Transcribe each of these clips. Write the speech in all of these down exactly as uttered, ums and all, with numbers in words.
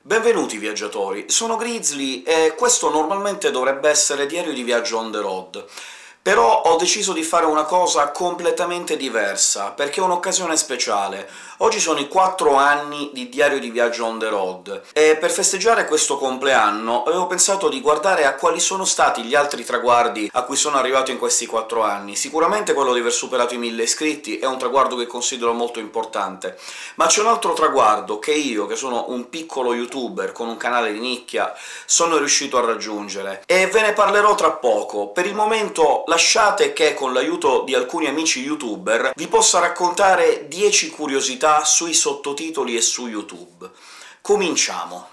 Benvenuti viaggiatori, sono Grizzly e questo normalmente dovrebbe essere Diario di viaggio on the road. Però ho deciso di fare una cosa completamente diversa, perché è un'occasione speciale. Oggi sono i quattro anni di Diario di viaggio on the road, e per festeggiare questo compleanno avevo pensato di guardare a quali sono stati gli altri traguardi a cui sono arrivato in questi quattro anni. Sicuramente quello di aver superato i mille iscritti è un traguardo che considero molto importante, ma c'è un altro traguardo che io, che sono un piccolo youtuber con un canale di nicchia, sono riuscito a raggiungere, e ve ne parlerò tra poco. Per il momento lasciate che, con l'aiuto di alcuni amici youtuber, vi possa raccontare dieci curiosità sui sottotitoli e su YouTube. Cominciamo!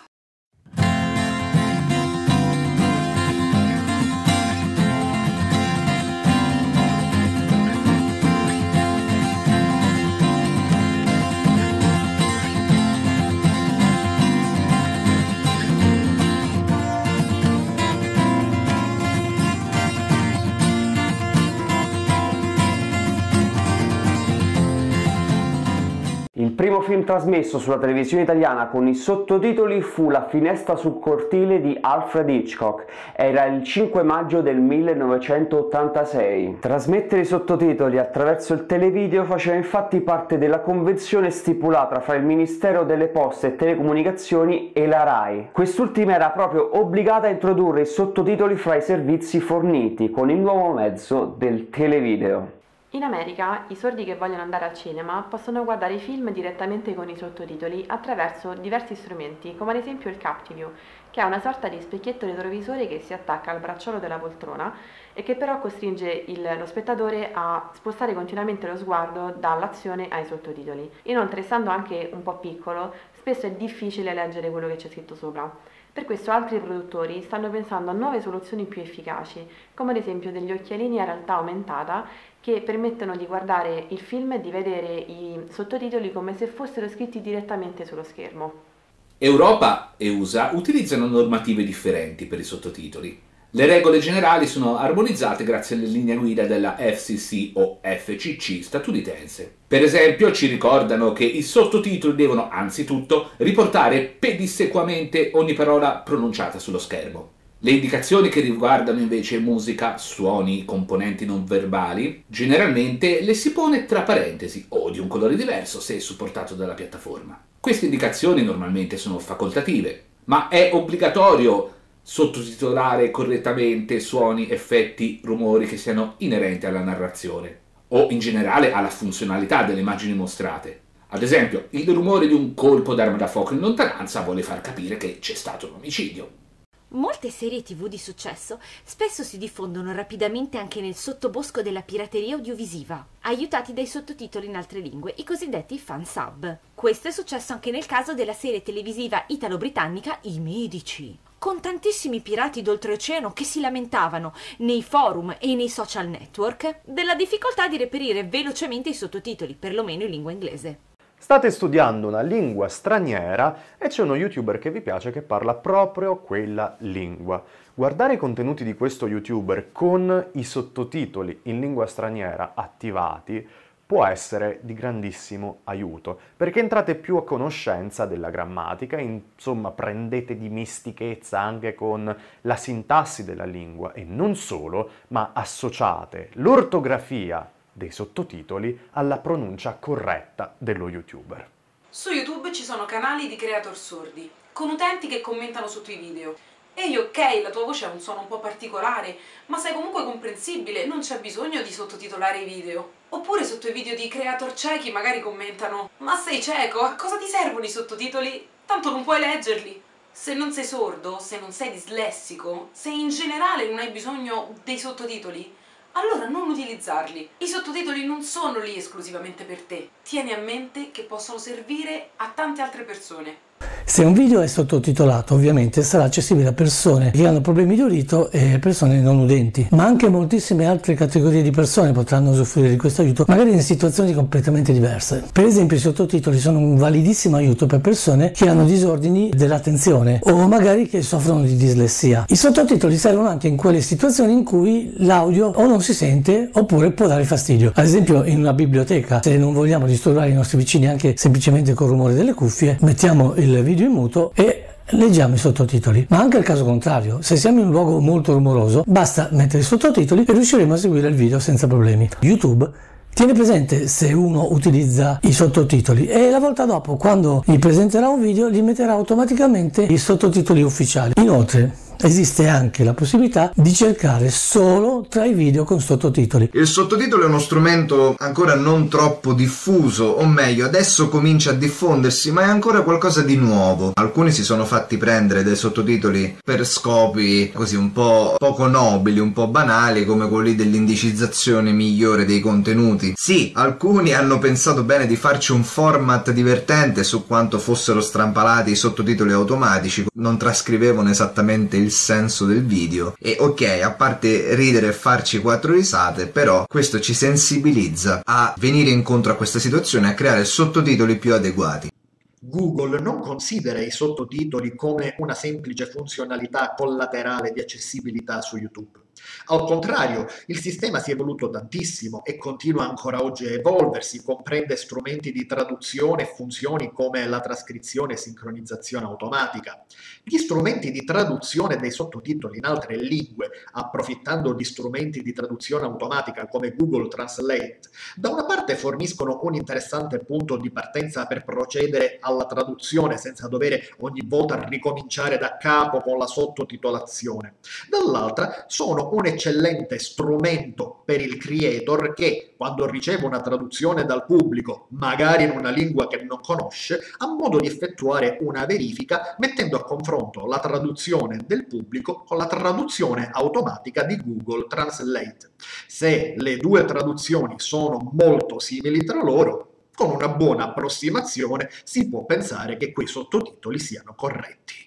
Il primo film trasmesso sulla televisione italiana con i sottotitoli fu La finestra sul cortile di Alfred Hitchcock. Era il cinque maggio del millenovecentottantasei. Trasmettere i sottotitoli attraverso il televideo faceva infatti parte della convenzione stipulata fra il Ministero delle Poste e Telecomunicazioni e la RAI. Quest'ultima era proprio obbligata a introdurre i sottotitoli fra i servizi forniti con il nuovo mezzo del televideo. In America, i sordi che vogliono andare al cinema possono guardare i film direttamente con i sottotitoli attraverso diversi strumenti, come ad esempio il Captiview, che è una sorta di specchietto retrovisore che si attacca al bracciolo della poltrona e che però costringe il, lo spettatore a spostare continuamente lo sguardo dall'azione ai sottotitoli. Inoltre, essendo anche un po' piccolo, spesso è difficile leggere quello che c'è scritto sopra. Per questo altri produttori stanno pensando a nuove soluzioni più efficaci, come ad esempio degli occhialini a realtà aumentata che permettono di guardare il film e di vedere i sottotitoli come se fossero scritti direttamente sullo schermo. Europa e U S A utilizzano normative differenti per i sottotitoli. Le regole generali sono armonizzate grazie alle linee guida della F C C o F C C statunitense. Per esempio, ci ricordano che i sottotitoli devono anzitutto riportare pedissequamente ogni parola pronunciata sullo schermo. Le indicazioni che riguardano invece musica, suoni, componenti non verbali, generalmente le si pone tra parentesi o di un colore diverso se supportato dalla piattaforma. Queste indicazioni normalmente sono facoltative, ma è obbligatorio sottotitolare correttamente suoni, effetti, rumori che siano inerenti alla narrazione o in generale alla funzionalità delle immagini mostrate. Ad esempio, il rumore di un colpo d'arma da fuoco in lontananza vuole far capire che c'è stato un omicidio. Molte serie tivù di successo spesso si diffondono rapidamente anche nel sottobosco della pirateria audiovisiva, aiutati dai sottotitoli in altre lingue, i cosiddetti fansub. Questo è successo anche nel caso della serie televisiva italo-britannica I Medici, con tantissimi pirati d'oltreoceano che si lamentavano nei forum e nei social network della difficoltà di reperire velocemente i sottotitoli, perlomeno in lingua inglese. State studiando una lingua straniera e c'è uno youtuber che vi piace che parla proprio quella lingua. Guardare i contenuti di questo youtuber con i sottotitoli in lingua straniera attivati può essere di grandissimo aiuto, perché entrate più a conoscenza della grammatica, insomma prendete dimestichezza anche con la sintassi della lingua e non solo, ma associate l'ortografia dei sottotitoli alla pronuncia corretta dello youtuber. Su YouTube ci sono canali di creator sordi, con utenti che commentano sotto i video. Ehi, ok, la tua voce ha un suono un po' particolare, ma sei comunque comprensibile, non c'è bisogno di sottotitolare i video. Oppure sotto i video di creator ciechi magari commentano: ma sei cieco? A cosa ti servono i sottotitoli? Tanto non puoi leggerli. Se non sei sordo, se non sei dislessico, se in generale non hai bisogno dei sottotitoli, allora non utilizzarli. I sottotitoli non sono lì esclusivamente per te. Tieni a mente che possono servire a tante altre persone. Se un video è sottotitolato, ovviamente sarà accessibile a persone che hanno problemi di udito e persone non udenti, ma anche moltissime altre categorie di persone potranno usufruire di questo aiuto, magari in situazioni completamente diverse. Per esempio, i sottotitoli sono un validissimo aiuto per persone che hanno disordini dell'attenzione o magari che soffrono di dislessia. I sottotitoli servono anche in quelle situazioni in cui l'audio o non si sente oppure può dare fastidio. Ad esempio, in una biblioteca, se non vogliamo disturbare i nostri vicini anche semplicemente col rumore delle cuffie, mettiamo il video in muto e leggiamo i sottotitoli, ma anche il caso contrario, se siamo in un luogo molto rumoroso basta mettere i sottotitoli e riusciremo a seguire il video senza problemi. YouTube tiene presente se uno utilizza i sottotitoli e la volta dopo, quando gli presenterà un video, gli metterà automaticamente i sottotitoli ufficiali. Inoltre esiste anche la possibilità di cercare solo tra i video con sottotitoli. Il sottotitolo è uno strumento ancora non troppo diffuso, o meglio, adesso comincia a diffondersi, ma è ancora qualcosa di nuovo. Alcuni si sono fatti prendere dai sottotitoli per scopi così un po' poco nobili, un po' banali, come quelli dell'indicizzazione migliore dei contenuti. Sì, alcuni hanno pensato bene di farci un format divertente su quanto fossero strampalati i sottotitoli automatici, non trascrivevano esattamente il senso del video e ok, a parte ridere e farci quattro risate, però questo ci sensibilizza a venire incontro a questa situazione e a creare sottotitoli più adeguati. Google non considera i sottotitoli come una semplice funzionalità collaterale di accessibilità su YouTube. Al contrario, il sistema si è evoluto tantissimo e continua ancora oggi a evolversi, comprende strumenti di traduzione e funzioni come la trascrizione e sincronizzazione automatica. Gli strumenti di traduzione dei sottotitoli in altre lingue, approfittando di strumenti di traduzione automatica come Google Translate, da una parte forniscono un interessante punto di partenza per procedere alla traduzione senza dover ogni volta ricominciare da capo con la sottotitolazione, dall'altra sono un eccellente strumento per il creator che, quando riceve una traduzione dal pubblico, magari in una lingua che non conosce, ha modo di effettuare una verifica mettendo a confronto la traduzione del pubblico con la traduzione automatica di Google Translate. Se le due traduzioni sono molto simili tra loro, con una buona approssimazione si può pensare che quei sottotitoli siano corretti.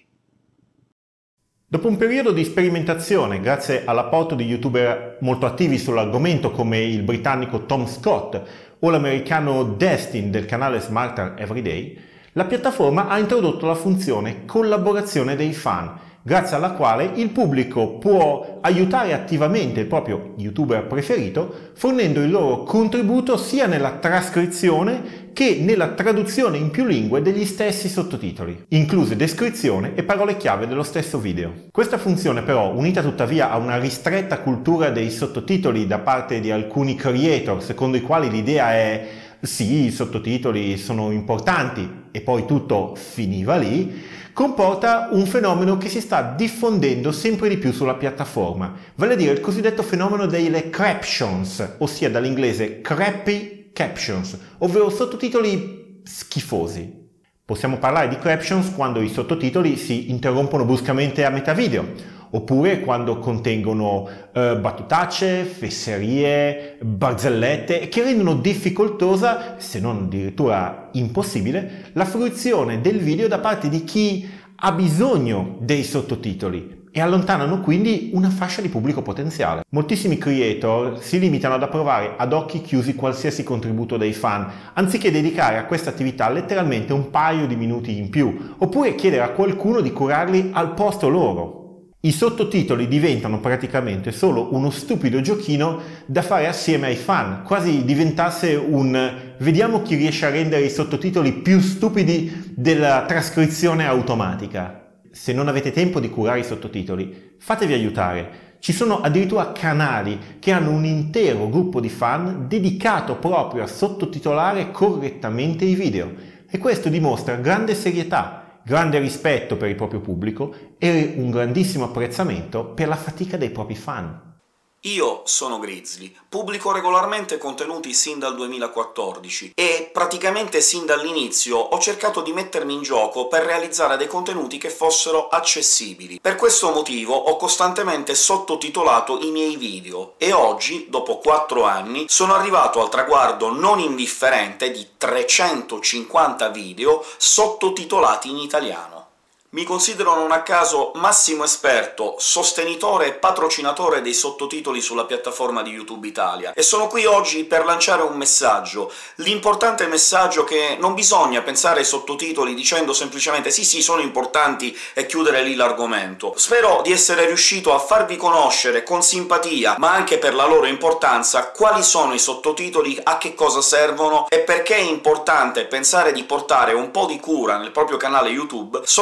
Dopo un periodo di sperimentazione, grazie all'apporto di youtuber molto attivi sull'argomento come il britannico Tom Scott o l'americano Destin del canale Smarter Everyday, la piattaforma ha introdotto la funzione collaborazione dei fan, grazie alla quale il pubblico può aiutare attivamente il proprio youtuber preferito fornendo il loro contributo sia nella trascrizione che nella traduzione in più lingue degli stessi sottotitoli, incluse descrizione e parole chiave dello stesso video. Questa funzione però, unita tuttavia a una ristretta cultura dei sottotitoli da parte di alcuni creator, secondo i quali l'idea è sì, i sottotitoli sono importanti e poi tutto finiva lì, comporta un fenomeno che si sta diffondendo sempre di più sulla piattaforma, vale a dire il cosiddetto fenomeno delle captions, ossia dall'inglese crappy captions, ovvero sottotitoli schifosi. Possiamo parlare di captions quando i sottotitoli si interrompono bruscamente a metà video, oppure quando contengono eh, battutacce, fesserie, barzellette che rendono difficoltosa, se non addirittura impossibile, la fruizione del video da parte di chi ha bisogno dei sottotitoli e allontanano quindi una fascia di pubblico potenziale. Moltissimi creator si limitano ad approvare ad occhi chiusi qualsiasi contributo dei fan, anziché dedicare a questa attività letteralmente un paio di minuti in più, oppure chiedere a qualcuno di curarli al posto loro. I sottotitoli diventano praticamente solo uno stupido giochino da fare assieme ai fan, quasi diventasse un vediamo chi riesce a rendere i sottotitoli più stupidi della trascrizione automatica. Se non avete tempo di curare i sottotitoli, fatevi aiutare. Ci sono addirittura canali che hanno un intero gruppo di fan dedicato proprio a sottotitolare correttamente i video e questo dimostra grande serietà, grande rispetto per il proprio pubblico e un grandissimo apprezzamento per la fatica dei propri fan. Io sono Grizzly, pubblico regolarmente contenuti sin dal duemilaquattordici e praticamente sin dall'inizio ho cercato di mettermi in gioco per realizzare dei contenuti che fossero accessibili. Per questo motivo ho costantemente sottotitolato i miei video e oggi, dopo quattro anni, sono arrivato al traguardo non indifferente di trecentocinquanta video sottotitolati in italiano. Mi considero non a caso massimo esperto, sostenitore e patrocinatore dei sottotitoli sulla piattaforma di YouTube Italia, e sono qui oggi per lanciare un messaggio, l'importante messaggio che non bisogna pensare ai sottotitoli dicendo semplicemente «sì, sì, sono importanti» e chiudere lì l'argomento. Spero di essere riuscito a farvi conoscere con simpatia, ma anche per la loro importanza, quali sono i sottotitoli, a che cosa servono e perché è importante pensare di portare un po' di cura nel proprio canale YouTube sottotitolando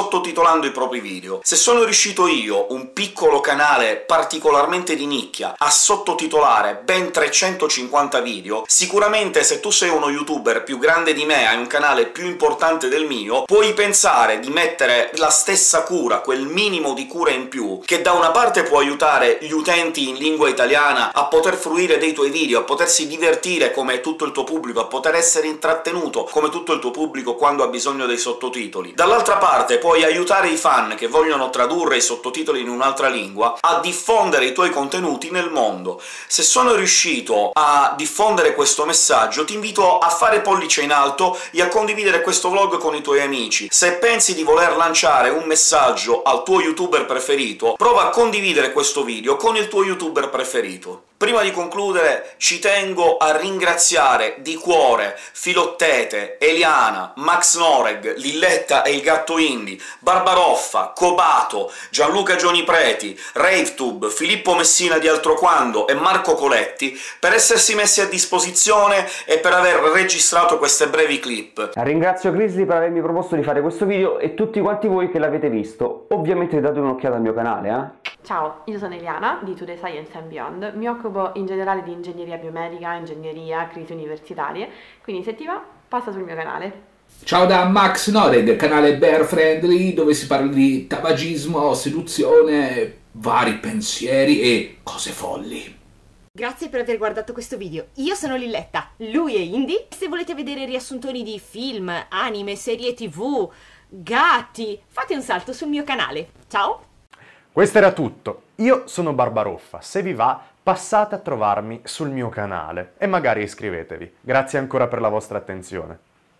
sottotitolando i propri video. Se sono riuscito io, un piccolo canale particolarmente di nicchia, a sottotitolare ben trecentocinquanta video, sicuramente se tu sei uno youtuber più grande di me, hai un canale più importante del mio, puoi pensare di mettere la stessa cura, quel minimo di cura in più, che da una parte può aiutare gli utenti in lingua italiana a poter fruire dei tuoi video, a potersi divertire come tutto il tuo pubblico, a poter essere intrattenuto come tutto il tuo pubblico quando ha bisogno dei sottotitoli. Dall'altra parte puoi aiutare i fan che vogliono tradurre i sottotitoli in un'altra lingua a diffondere i tuoi contenuti nel mondo. Se sono riuscito a diffondere questo messaggio, ti invito a fare pollice in alto e a condividere questo vlog con i tuoi amici. Se pensi di voler lanciare un messaggio al tuo youtuber preferito, prova a condividere questo video con il tuo youtuber preferito. Prima di concludere ci tengo a ringraziare di cuore Filottete, Eliana, Max Noreg, Lilletta e il Gatto Indie, Barbaroffa, Cobato, Gianluca Gioni Preti, RaveTube, Filippo Messina di Altroquando e Marco Coletti per essersi messi a disposizione e per aver registrato queste brevi clip. Ringrazio Grizzly per avermi proposto di fare questo video e tutti quanti voi che l'avete visto. Ovviamente date un'occhiata al mio canale, eh? Ciao, io sono Eliana di Today Science and Beyond, mi occupo in generale di ingegneria biomedica, ingegneria, crisi universitarie, quindi se ti va, passa sul mio canale. Ciao da Max Noreg, canale Bear Friendly, dove si parla di tabagismo, seduzione, vari pensieri e cose folli. Grazie per aver guardato questo video. Io sono Lilletta, lui è Indy. Se volete vedere riassuntoni di film, anime, serie tv, gatti, fate un salto sul mio canale. Ciao! Questo era tutto. Io sono Barbaroffa. Se vi va, passate a trovarmi sul mio canale e magari iscrivetevi. Grazie ancora per la vostra attenzione.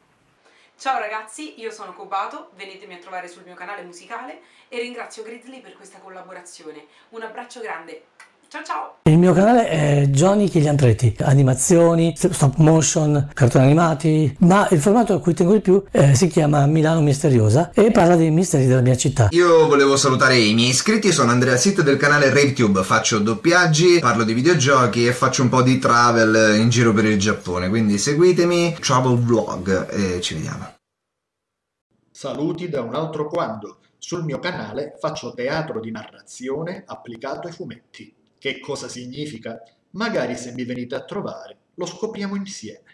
Ciao ragazzi, io sono Cobato, venitemi a trovare sul mio canale musicale e ringrazio Grizzly per questa collaborazione. Un abbraccio grande. Ciao ciao! Il mio canale è Johnny Chigliantreti, animazioni, stop motion, cartoni animati, ma il formato a cui tengo di più eh, si chiama Milano Misteriosa e parla dei misteri della mia città. Io volevo salutare i miei iscritti, sono Andrea Sit del canale RaveTube, faccio doppiaggi, parlo di videogiochi e faccio un po' di travel in giro per il Giappone, quindi seguitemi, travel vlog e ci vediamo. Saluti da un altro quando. Sul mio canale faccio teatro di narrazione applicato ai fumetti. Che cosa significa? Magari se mi venite a trovare lo scopriamo insieme.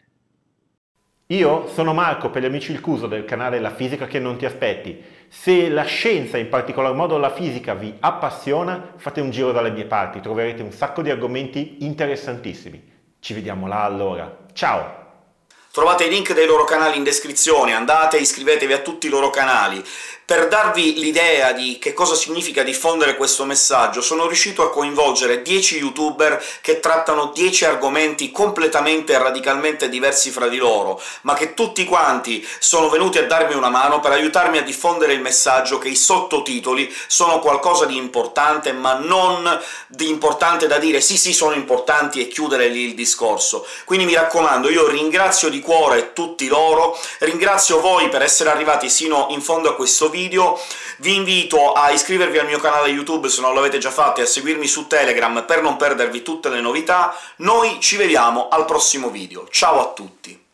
Io sono Marco per gli amici il Cuso del canale La Fisica che non ti aspetti. Se la scienza, in particolar modo la fisica, vi appassiona, fate un giro dalle mie parti, troverete un sacco di argomenti interessantissimi. Ci vediamo là allora. Ciao! Trovate i link dei loro canali in descrizione, andate e iscrivetevi a tutti i loro canali. Per darvi l'idea di che cosa significa diffondere questo messaggio, sono riuscito a coinvolgere dieci youtuber che trattano dieci argomenti completamente e radicalmente diversi fra di loro, ma che tutti quanti sono venuti a darmi una mano per aiutarmi a diffondere il messaggio che i sottotitoli sono qualcosa di importante, ma non di importante da dire «sì, sì, sono importanti» e chiudere lì il discorso. Quindi mi raccomando, io ringrazio di cuore tutti loro, ringrazio voi per essere arrivati sino in fondo a questo video, Video. Vi invito a iscrivervi al mio canale YouTube se non l'avete già fatto e a seguirmi su Telegram per non perdervi tutte le novità. Noi ci vediamo al prossimo video. Ciao a tutti!